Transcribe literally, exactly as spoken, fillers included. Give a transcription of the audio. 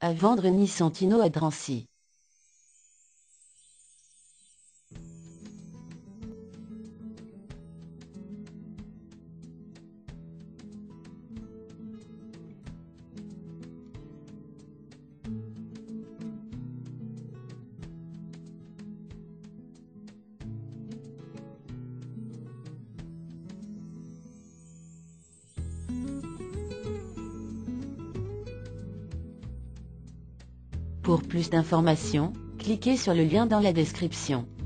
À vendre Nicentino à Drancy. Pour plus d'informations, cliquez sur le lien dans la description.